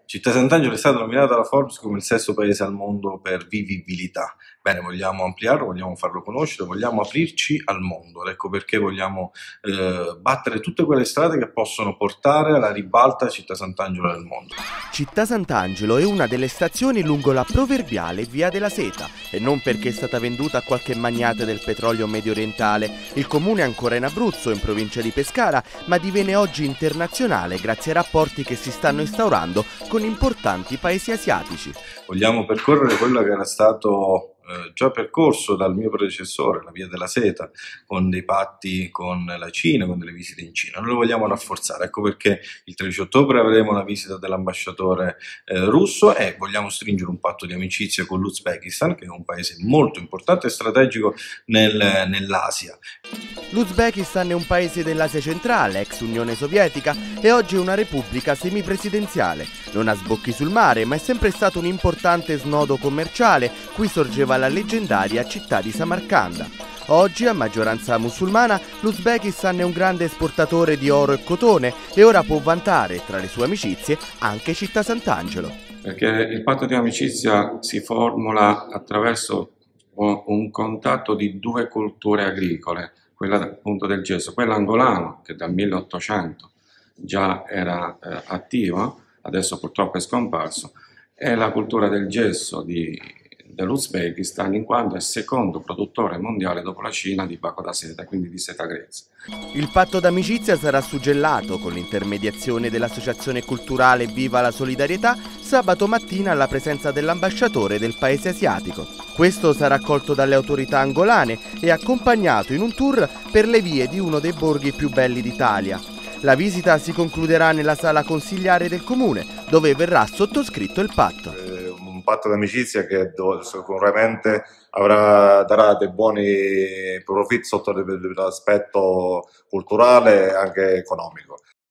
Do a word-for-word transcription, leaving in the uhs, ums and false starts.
Città Sant'Angelo è stata nominata da Forbes come il sesto paese al mondo per vivibilità. Bene, vogliamo ampliarlo, vogliamo farlo conoscere, vogliamo aprirci al mondo. Ecco perché vogliamo eh, battere tutte quelle strade che possono portare alla ribalta Città Sant'Angelo nel mondo. Città Sant'Angelo è una delle stazioni lungo la proverbiale Via della Seta e non perché è stata venduta a qualche magnate del petrolio medio orientale. Il comune è ancora in Abruzzo, in provincia di Pescara, ma diviene oggi internazionale grazie ai rapporti che si stanno instaurando con importanti paesi asiatici. Vogliamo percorrere quello che era stato eh, già percorso dal mio predecessore, la Via della Seta, con dei patti con la Cina, con delle visite in Cina. Noi lo vogliamo rafforzare, ecco perché il tredici ottobre avremo la visita dell'ambasciatore eh, russo e vogliamo stringere un patto di amicizia con l'Uzbekistan, che è un paese molto importante e strategico nel, nell'Asia. L'Uzbekistan è un paese dell'Asia centrale, ex Unione Sovietica, e oggi è una repubblica semipresidenziale. Non ha sbocchi sul mare, ma è sempre stato un importante snodo commerciale, cui sorgeva la leggendaria città di Samarcanda. Oggi, a maggioranza musulmana, l'Uzbekistan è un grande esportatore di oro e cotone e ora può vantare, tra le sue amicizie, anche Città Sant'Angelo. Perché il patto di amicizia si formula attraverso un contatto di due culture agricole, quella appunto del gesso, quella angolano che dal milleottocento già era eh, attivo, adesso purtroppo è scomparso, e la cultura del gesso di, dell'Uzbekistan, in quanto è il secondo produttore mondiale dopo la Cina di baco da seta, quindi di seta grezza. Il patto d'amicizia sarà suggellato con l'intermediazione dell'associazione culturale Viva la Solidarietà sabato mattina alla presenza dell'ambasciatore del paese asiatico. Questo sarà accolto dalle autorità angolane e accompagnato in un tour per le vie di uno dei borghi più belli d'Italia. La visita si concluderà nella sala consigliare del comune, dove verrà sottoscritto il patto. Un patto d'amicizia che sicuramente avrà, darà dei buoni profitti sotto l'aspetto culturale e anche economico.